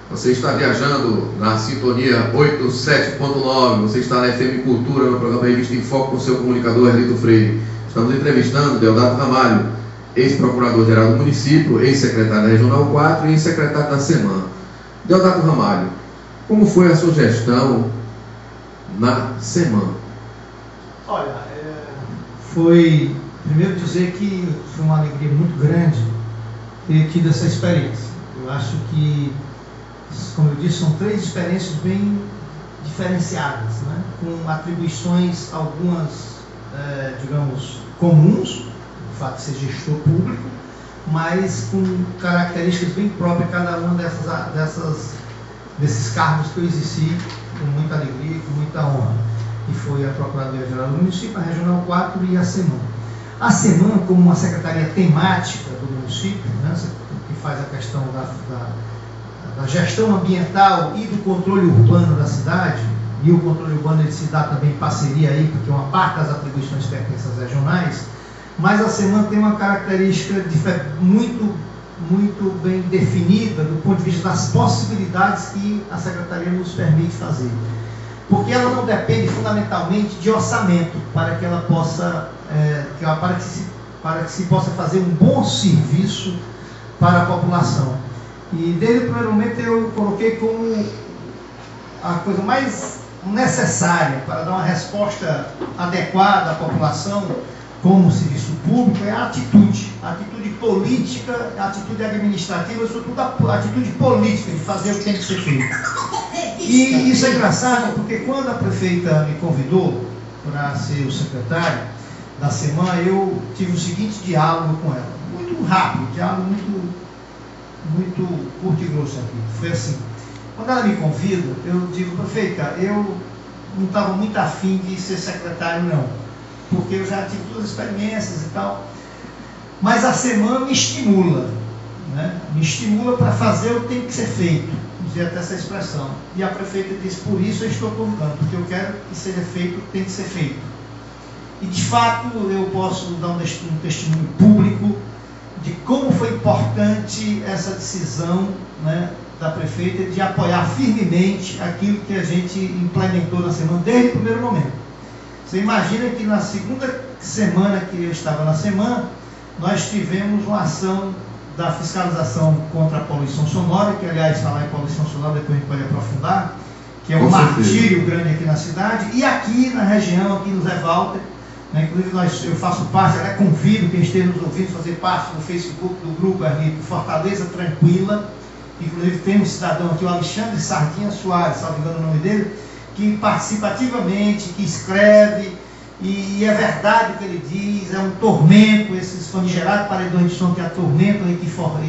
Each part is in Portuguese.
Você está viajando na sintonia 87.9, você está na FM Cultura, no programa Revista em Foco, com seu comunicador Erlito Freire. Estamos entrevistando Deodato Ramalho, ex-procurador-geral do município, ex-secretário da Regional 4 e ex-secretário da SEMAN. Deodato Ramalho, como foi a sua gestão na SEMAN? Olha, foi, primeiro dizer que foi uma alegria muito grande ter tido essa experiência. Eu acho que, como eu disse, são 3 experiências bem diferenciadas, né? Com atribuições, algumas, digamos, comuns, o fato de ser gestor público, mas com características bem próprias cada uma desses cargos que eu exerci com muita alegria e com muita honra, que foi a Procuradoria-Geral do Município, a Regional 4 e a SEMAN. A SEMAN, como uma secretaria temática do município, né, que faz a questão da gestão ambiental e do controle urbano da cidade, e o controle urbano ele se dá também em parceria aí, porque uma parte das atribuições pertence às regionais, mas a SEMAN tem uma característica muito bem definida do ponto de vista das possibilidades que a Secretaria nos permite fazer. Porque ela não depende fundamentalmente de orçamento para que ela possa, para que se possa fazer um bom serviço para a população. E desde o primeiro momento eu coloquei como a coisa mais necessária para dar uma resposta adequada à população como serviço público é a atitude política, a atitude administrativa, sobretudo a atitude política de fazer o que tem que ser feito. E isso é engraçado porque quando a prefeita me convidou para ser o secretário da SEMAN, eu tive o seguinte diálogo com ela, muito rápido, diálogo muito curto e grosso aqui. Foi assim, quando ela me convida, eu digo, prefeita, eu não estava muito afim de ser secretário não, porque eu já tive 2 experiências e tal, mas a SEMAN me estimula, né? Me estimula para fazer o que tem que ser feito, dizia até essa expressão. E a prefeita disse, por isso eu estou convidando, porque eu quero que seja feito o que tem que ser feito. E de fato eu posso dar um testemunho público de como foi importante essa decisão, né, da prefeita de apoiar firmemente aquilo que a gente implementou na SEMAN desde o primeiro momento. Você imagina que na segunda semana que eu estava na SEMAN, nós tivemos uma ação da fiscalização contra a poluição sonora, que aliás, falar em poluição sonora, depois a gente pode aprofundar, que é um martírio grande aqui na cidade, e aqui na região, aqui no Zé Walter, né, inclusive eu faço parte, convido quem esteja nos ouvindo a fazer parte do Facebook do grupo Fortaleza Tranquila, inclusive tem um cidadão aqui, o Alexandre Sardinha Soares, salvo engano o nome dele, que participa ativamente, que escreve, e é verdade o que ele diz, é um tormento, esses famigerados paredões de som que atormentam e que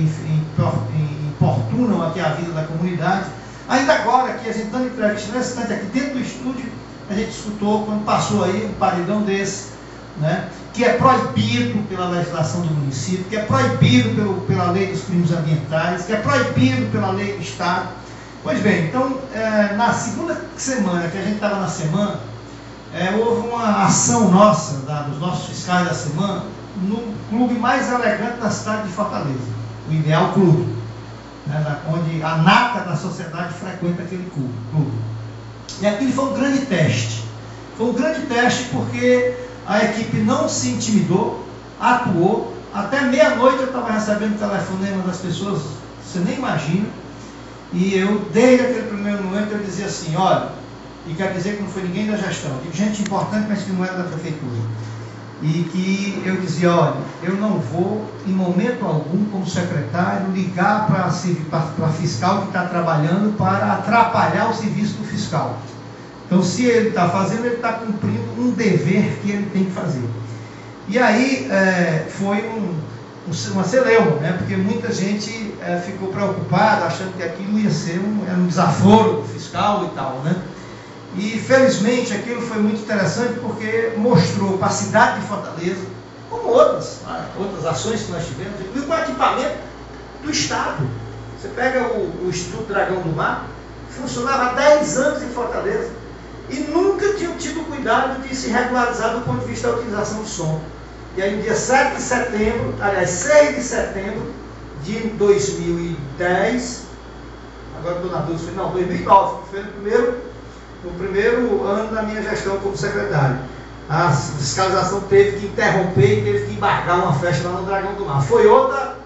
importunam aqui a vida da comunidade. Ainda agora, aqui, a gente dando entrevista nesse instante aqui dentro do estúdio, a gente escutou quando passou aí um paredão desse, né, que é proibido pela legislação do município, que é proibido pela lei dos crimes ambientais, que é proibido pela lei do Estado. Pois bem, então, na segunda semana que a gente estava na SEMAN, houve uma ação nossa, dos nossos fiscais da SEMAN, no clube mais elegante da cidade de Fortaleza, o Ideal Clube, né, onde a nata da sociedade frequenta aquele clube. E aquilo foi um grande teste. Foi um grande teste porque a equipe não se intimidou, atuou. Até meia-noite eu estava recebendo telefonema das pessoas, você nem imagina. E eu, desde aquele primeiro momento, eu dizia assim, olha, e quer dizer que não foi ninguém da gestão, digo gente importante, mas que não era da prefeitura. E que eu dizia, olha, eu não vou, em momento algum, como secretário, ligar para fiscal que está trabalhando para atrapalhar o serviço do fiscal. Então, se ele está fazendo, ele está cumprindo um dever que ele tem que fazer. E aí foi uma celeuma, né? Porque muita gente ficou preocupada, achando que aquilo ia ser um desaforo do fiscal e tal, né? E felizmente aquilo foi muito interessante porque mostrou para a cidade de Fortaleza, como outras ações que nós tivemos, inclusive com o equipamento do Estado. Você pega o Instituto Dragão do Mar, funcionava há 10 anos em Fortaleza e nunca tinham tido cuidado de se regularizar do ponto de vista da utilização do som. E aí no dia 6 de setembro de 2010, agora estou na dúvida, não, 2009, que foi no primeiro ano da minha gestão como secretário. A fiscalização teve que interromper e teve que embargar uma festa lá no Dragão do Mar. Foi outra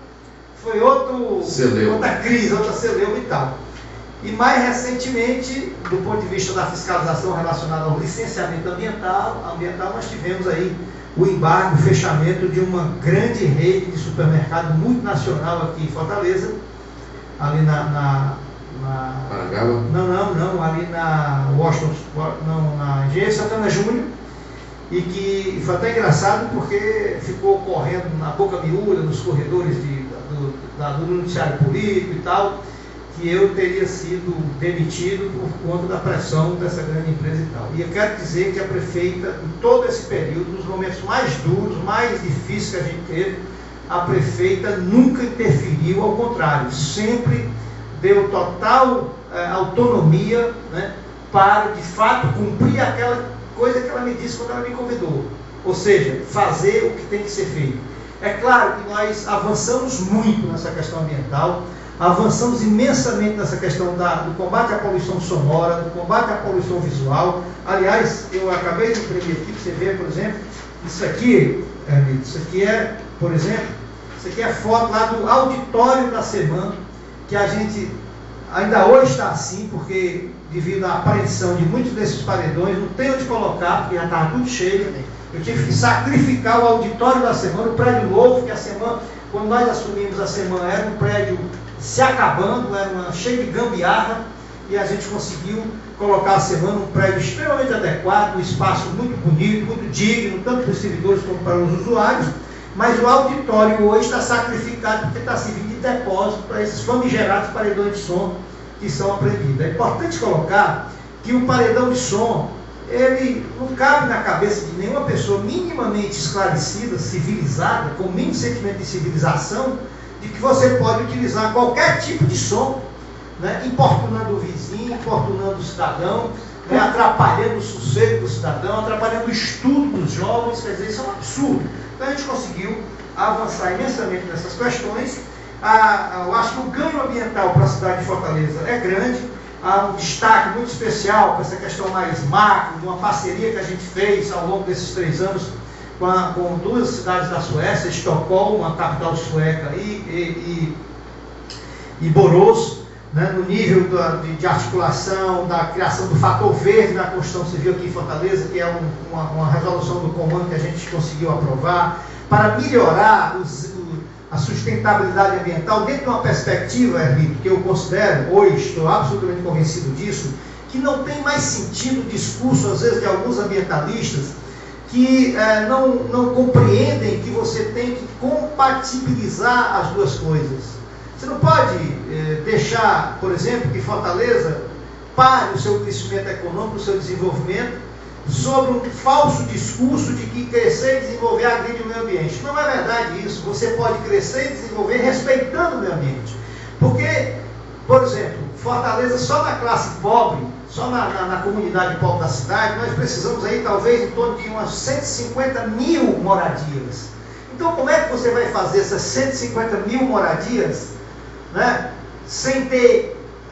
crise, outra celeuma e tal. E mais recentemente, do ponto de vista da fiscalização relacionada ao licenciamento ambiental, nós tivemos aí o embargo, o fechamento de uma grande rede de supermercado multinacional aqui em Fortaleza, ali na Parangaba? Não, ali na Washington, na Engenheiro Santana Júnior, e que foi até engraçado porque ficou correndo na boca miúda, nos corredores do noticiário político e tal, que eu teria sido demitido por conta da pressão dessa grande empresa e tal. E eu quero dizer que a prefeita, em todo esse período, nos momentos mais duros, mais difíceis que a gente teve, a prefeita nunca interferiu, ao contrário, sempre deu total autonomia, né, para, de fato, cumprir aquela coisa que ela me disse quando ela me convidou. Ou seja, fazer o que tem que ser feito. É claro que nós avançamos muito nessa questão ambiental, avançamos imensamente nessa questão do combate à poluição sonora, do combate à poluição visual. Aliás, eu acabei de imprimir aqui para você ver, por exemplo, isso aqui é, por exemplo, isso aqui é foto lá do auditório da SEMAN, que a gente ainda hoje está assim, porque devido à apreensão de muitos desses paredões, não tem onde colocar, porque já estava tudo cheio. Eu tive que sacrificar o auditório da SEMAN, o prédio novo, que a SEMAN, quando nós assumimos a SEMAN, era um prédio se acabando, era cheio de gambiarra, e a gente conseguiu colocar a SEMAN num prédio extremamente adequado, um espaço muito bonito, muito digno, tanto para os servidores como para os usuários, mas o auditório hoje está sacrificado porque está servindo de depósito para esses famigerados paredões de som que são apreendidos. É importante colocar que o paredão de som, ele não cabe na cabeça de nenhuma pessoa minimamente esclarecida, civilizada, com o mínimo sentimento de civilização, de que você pode utilizar qualquer tipo de som, né, importunando o vizinho, importunando o cidadão, né, atrapalhando o sossego do cidadão, atrapalhando o estudo dos jovens. Quer dizer, isso é um absurdo. Então a gente conseguiu avançar imensamente nessas questões. Eu acho que o ganho ambiental para a cidade de Fortaleza é grande. Há um destaque muito especial para essa questão mais macro, de uma parceria que a gente fez ao longo desses 3 anos com 2 cidades da Suécia, Estocolmo, a capital sueca, e Borås, né, no nível de articulação, da criação do fator verde na construção civil aqui em Fortaleza, que é uma resolução do comando que a gente conseguiu aprovar, para melhorar a sustentabilidade ambiental dentro de uma perspectiva, Herlito, que eu considero, hoje, estou absolutamente convencido disso, que não tem mais sentido o discurso, às vezes, de alguns ambientalistas, que não compreendem que você tem que compatibilizar as duas coisas. Você não pode deixar, por exemplo, que Fortaleza pare o seu crescimento econômico, o seu desenvolvimento, sobre um falso discurso de que crescer e desenvolver agride o meio ambiente. Não é verdade isso. Você pode crescer e desenvolver respeitando o meio ambiente. Porque, por exemplo, Fortaleza, só na classe pobre, só na comunidade pobre da cidade, nós precisamos aí talvez em torno de umas 150 mil moradias. Então, como é que você vai fazer essas 150 mil moradias, né, sem que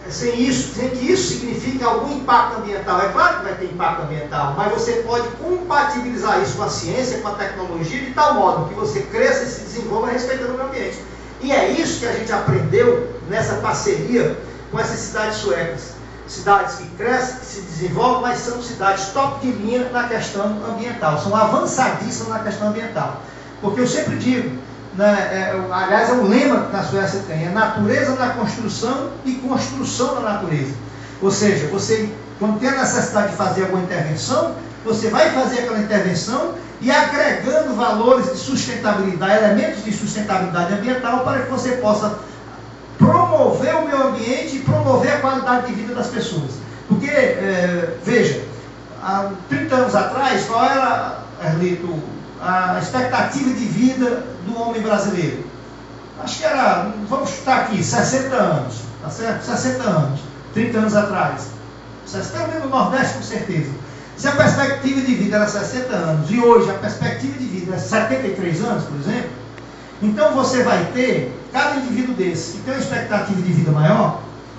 isso signifique algum impacto ambiental? É claro que vai ter impacto ambiental, mas você pode compatibilizar isso com a ciência, com a tecnologia, de tal modo que você cresça e se desenvolva respeitando o meio ambiente. E é isso que a gente aprendeu nessa parceria com essas cidades suecas. Cidades que crescem, que se desenvolvem, mas são cidades top de linha na questão ambiental, são avançadíssimas na questão ambiental. Porque eu sempre digo, né, aliás, é um lema que a Suécia tem, é natureza na construção e construção na natureza. Ou seja, você, quando tem a necessidade de fazer alguma intervenção, você vai fazer aquela intervenção e agregando valores de sustentabilidade, elementos de sustentabilidade ambiental, para que você possa promover o meio ambiente e promover a qualidade de vida das pessoas. Porque, veja, há 30 anos atrás, qual era, Herlito, a expectativa de vida do homem brasileiro? Acho que era, vamos chutar aqui, 60 anos, tá certo? 60 anos, 30 anos atrás. Pelo menos no Nordeste, com certeza. Se a perspectiva de vida era 60 anos e hoje a perspectiva de vida é 73 anos, por exemplo, então você vai ter, cada indivíduo desse que tem uma expectativa de vida maior,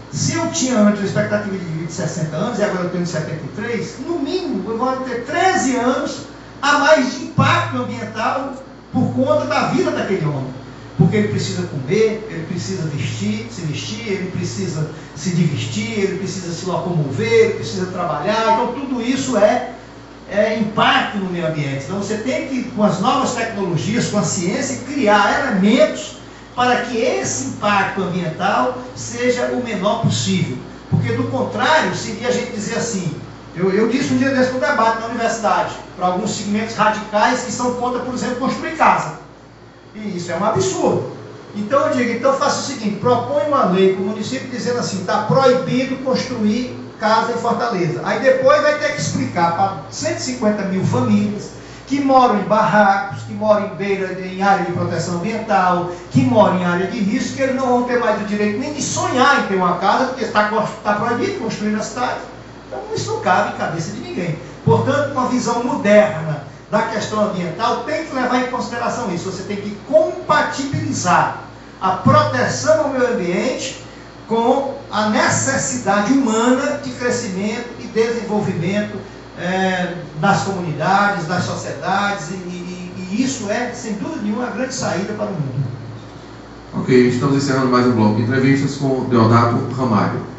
Se eu tinha antes a expectativa de vida de 60 anos e agora eu tenho de 73, no mínimo eu vou ter 13 anos a mais de impacto ambiental por conta da vida daquele homem. Porque ele precisa comer, ele precisa se vestir, ele precisa se divertir, ele precisa se locomover, ele precisa trabalhar. Então tudo isso é impacto no meio ambiente. Então você tem que, com as novas tecnologias, com a ciência, criar elementos para que esse impacto ambiental seja o menor possível. Porque do contrário, seria a gente dizer assim, eu disse um dia desse no debate na universidade, para alguns segmentos radicais que são contra, por exemplo, construir casa. E isso é um absurdo. Então eu digo, então faça o seguinte, propõe uma lei para o município dizendo assim, está proibido construir casa em Fortaleza. Aí depois vai ter que explicar para 150 mil famílias que moram em barracos, que moram em área de proteção ambiental, que moram em área de risco, que eles não vão ter mais o direito nem de sonhar em ter uma casa, porque está proibido construir na cidade. Então isso não cabe em cabeça de ninguém. Portanto, uma visão moderna da questão ambiental tem que levar em consideração isso. Você tem que compatibilizar a proteção ao meio ambiente com a necessidade humana de crescimento e desenvolvimento das comunidades, das sociedades, e isso é, sem dúvida nenhuma, a grande saída para o mundo. Ok, estamos encerrando mais um bloco de entrevistas com Deodato Ramalho.